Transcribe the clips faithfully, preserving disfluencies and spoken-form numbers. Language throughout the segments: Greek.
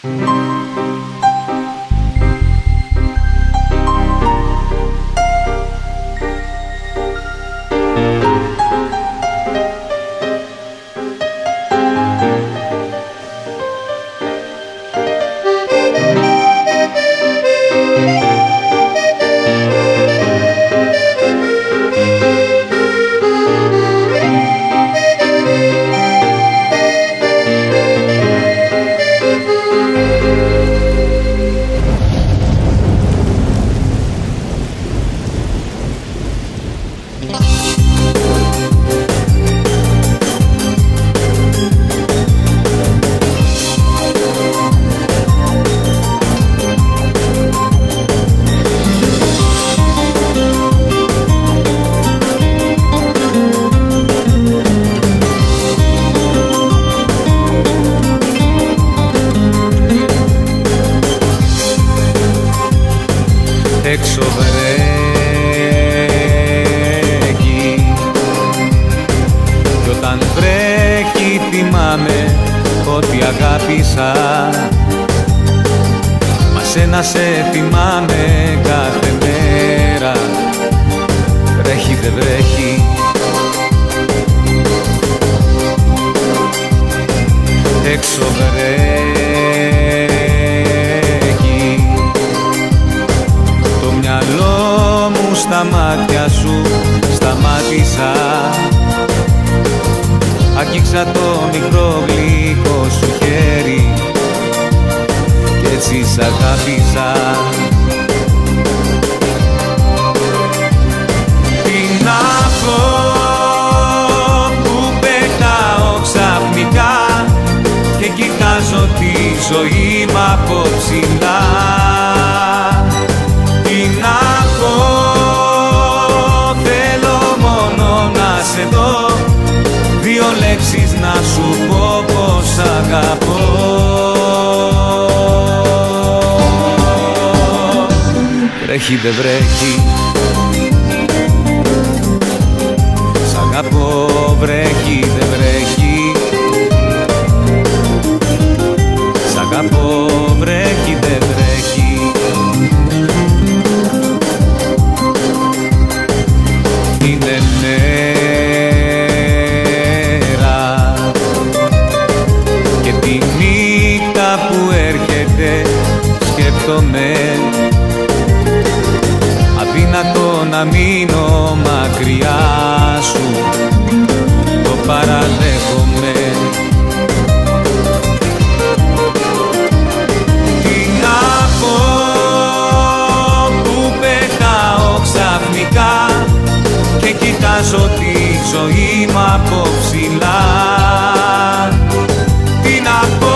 Έξω βρέχει κι όταν βρέχει θυμάμαι ότι αγάπησα. Μα σένα σε θυμάμαι κάθε μέρα. Βρέχει δεν βρέχει, έξω βρέχει, το μυαλό μου στα μάτια σου σταμάτησα. Άγγιξα το μικρό γλυκό σου χέρι κι έτσι σ' αγάπησα. Τι να πω που πετάω ξαφνικά και κοιτάζω τη ζωή μ' από ψηλά. Τι να πω, θέλω μόνο να σε δω, δύο λέξεις να σου πω πως αγαπώ. Βρέχει δεν βρέχει, σ' αγαπώ. Βρέχει δεν βρέχει, σ' αγαπώ. Βρέχει δεν βρέχει, είναι μέρα και τη νύχτα που έρχεται σκέφτομαι. Αδύνατο να μείνω μακριά σου, το παραδέχομαι. Τι να πω που πετάω ξαφνικά και κοιτάζω τη ζωή μ' από ψηλά. Τι να πω,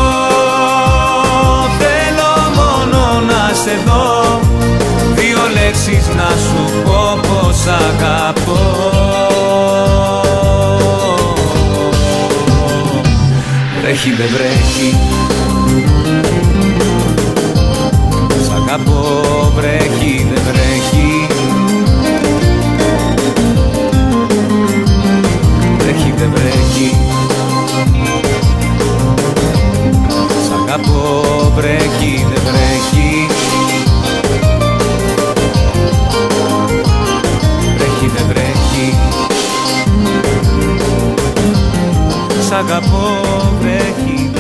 θέλω μόνο να σε δω, δύο λέξεις να σου πω πως αγαπώ. Βρέχει δεν βρέχει, σ' αγαπώ. Βρέχει δεν βρέχει, βρέχει δεν βρέχει, σ' αγαπώ. Βρέχει δεν βρέχει, βρέχει δεν βρέχει, σ' αγαπώ. Βρέχει.